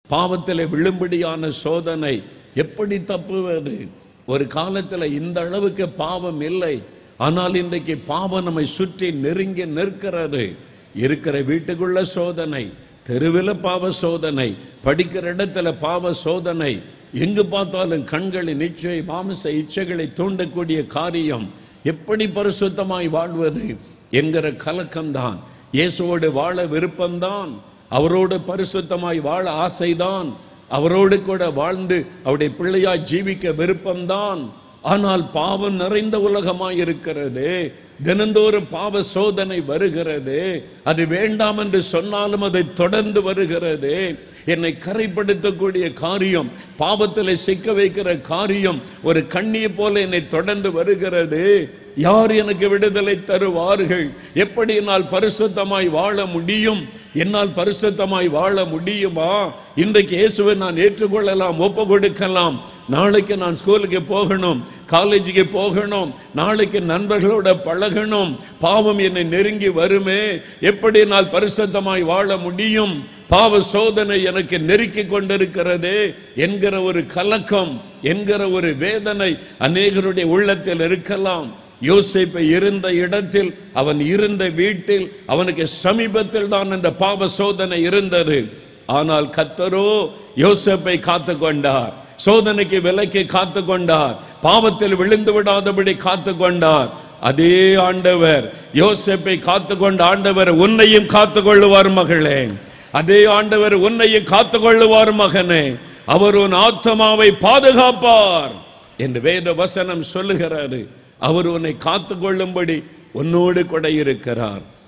பாவத்தில் விழும்படியான சோதனை. எப்படி தப்புவது? ஒரு காலத்தில் இந்த அளவுக்கு பாவம் இல்லை, ஆனால் இன்றைக்கு பாவம் நம்மை சுற்றி நெருங்கி நிற்கிறது. இருக்கிற வீட்டுக்குள்ள சோதனை, தெருவில் பாவ சோதனை, படிக்கிற இடத்துல பாவ சோதனை, எங்கு பார்த்தாலும் கண்களின் இச்சை, மாமிச இச்சைகளை தூண்டக்கூடிய காரியம். எப்படி பரிசுத்தமாய் வாழ்வது என்கிற கலக்கம்தான். இயேசுவோடு வாழ விருப்பம்தான், அவரோடு பரிசுத்தமாய் வாழ ஆசைதான், அவரோடு கூட வாழ்ந்து அவருடைய பிள்ளையாய் ஜீவிக்க விருப்பம்தான். ஆனால் பாவம் நிறைந்த உலகமாய் இருக்கிறது. தினந்தோறும் பாவ சோதனை வருகிறது. அது வேண்டாம் என்று சொன்னாலும் அதை தொடர்ந்து வருகிறது. என்னை கரைப்படுத்தக்கூடிய காரியம், பாவத்தில் சிக்க வைக்கிற காரியம் ஒரு கண்ணியை போல என்னை தொடர்ந்து வருகிறது. யார் எனக்கு விடுதலை தருவார்கள்? எப்படி என்னால் பரிசுத்தமாய் வாழ முடியும்? என்னால் பரிசுத்தமாய் வாழ முடியுமா? இன்றைக்கு இயேசுவை நான் ஏற்றுக்கொள்ளலாம், ஒப்பு கொடுக்கலாம். நாளைக்கு நான் ஸ்கூலுக்கு போகணும், காலேஜுக்கு போகணும், நாளைக்கு நண்பர்களோட பழகணும். பாவம் என்னை நெருங்கி வருமே, எப்படி என்னால் பரிசுத்தமாய் வாழ முடியும்? பாவ சோதனை எனக்கு நெருக்கி கொண்டிருக்கிறது என்கிற ஒரு கலக்கம், என்கிற ஒரு வேதனை அநேகருடைய உள்ளத்தில் இருக்கலாம். யோசேப்பு இருந்த இடத்தில், அவன் இருந்த வீட்டில், அவனுக்கு சமீபத்தில் தான் இந்த பாவ சோதனை இருந்தது. ஆனால் கர்த்தரோ யோசேப்பை காத்து கொண்டார், சோதனைக்கு விலக்கி காத்து கொண்டார், பாவத்தில் விழுந்து விடாதபடி காத்து கொண்டார். அதே ஆண்டவர் யோசேப்பை காத்து கொண்ட ஆண்டவர் உன்னையும் காத்து கொள்ளுவார் மகளே. அதே ஆண்டவர் உன்னையும் காத்து கொள்ளுவார் மகனே. அவர் உன் ஆத்மாவை பாதுகாப்பார் என்று வேத வசனம் சொல்லுகிறாரு. அவர் உன்னை காத்து கொள்ளும்படி உன்னோடு கூட இருக்கிறார்.